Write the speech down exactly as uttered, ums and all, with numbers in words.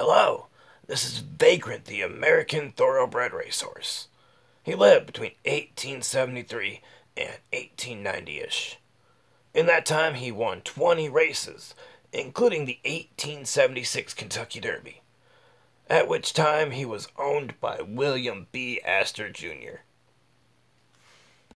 Hello, this is Vagrant, the American Thoroughbred Racehorse. He lived between eighteen seventy-three and eighteen ninety-ish. In that time, he won twenty races, including the eighteen seventy-six Kentucky Derby, at which time he was owned by William B. Astor Junior